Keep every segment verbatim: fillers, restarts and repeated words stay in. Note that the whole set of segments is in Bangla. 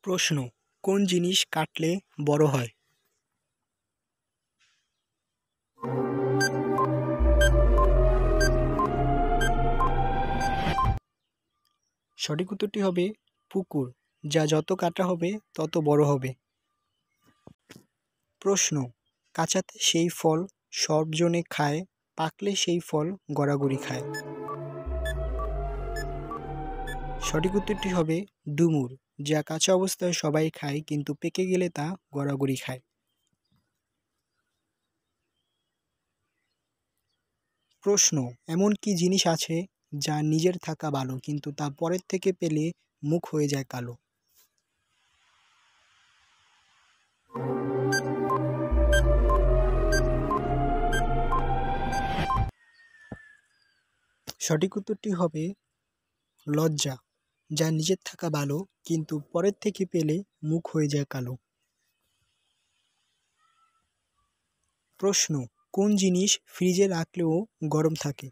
প্রশ্ন, কোন জিনিস কাটলে বড় হয়? সঠিক উত্তরটি হবে পুকুর, যা যত কাটা হবে তত বড় হবে। প্রশ্ন, কাঁচাতে সেই ফল সবজনে খায়, পাকলে সেই ফল গড়াগড়ি খায়। সঠিক উত্তরটি হবে ডুমুর, যা কাঁচা অবস্থায় সবাই খায় কিন্তু পেকে গেলে তা গড়াগড়ি খায়। প্রশ্ন, এমন কি জিনিস আছে যা নিজের থাকা ভালো কিন্তু তা পরের থেকে পেলে মুখ হয়ে যায় কালো? সঠিক উত্তরটি হবে লজ্জা, যা নিজের থাকা ভালো কিন্তু পরের থেকে পেলে মুখ হয়ে যায় কালো। প্রশ্ন, কোন জিনিস ফ্রিজে রাখলেও গরম থাকে?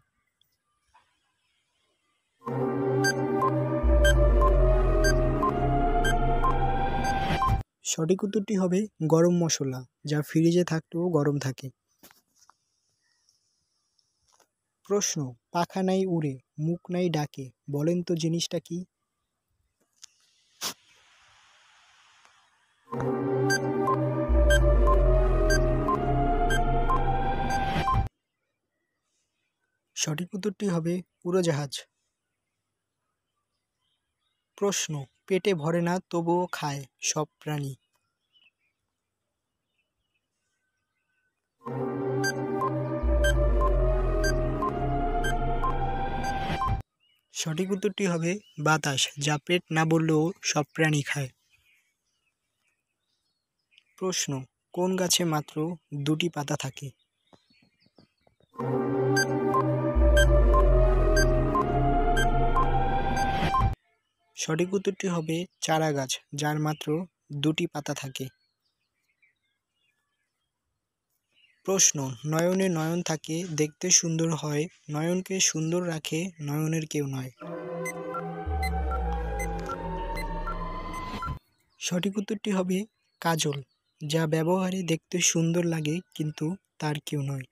সঠিক উত্তরটি হবে গরম মশলা, যা ফ্রিজে থাকলেও গরম থাকে। প্রশ্ন, পাখা নাই উড়ে, মুখ নাই ডাকে, বলেন তো জিনিসটা কি? সঠিক উত্তরটি হবে উড়োজাহাজ। প্রশ্ন, পেটে ভরে না তবুও খায় সব প্রাণী। সঠিক উত্তরটি হবে বাতাস, যা পেট না ভরলেও সব প্রাণী খায়। প্রশ্ন, কোন গাছে মাত্র দুটি পাতা থাকে? সঠিক উত্তরটি হবে চারা গাছ, যার মাত্র দুটি পাতা থাকে। প্রশ্ন, নয়নে নয়ন থাকে, দেখতে সুন্দর হয়, নয়নকে সুন্দর রাখে, নয়নের কেউ নয়। সঠিক উত্তরটি হবে কাজল, যা ব্যবহারে দেখতে সুন্দর লাগে কিন্তু তার কেউ নয়।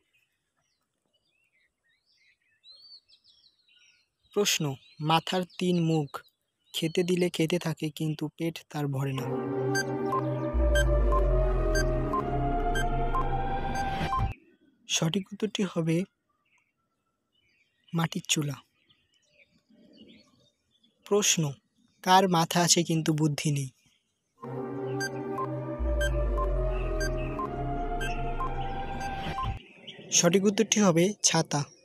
প্রশ্ন, মাথার তিন মুখ, খেতে দিলে খেতে থাকে কিন্তু পেট তার ভরে না। সঠিক উত্তরটি হবে মাটির চুলা। প্রশ্ন, কার মাথা আছে কিন্তু বুদ্ধি নেই? সঠিক উত্তরটি হবে ছাতা,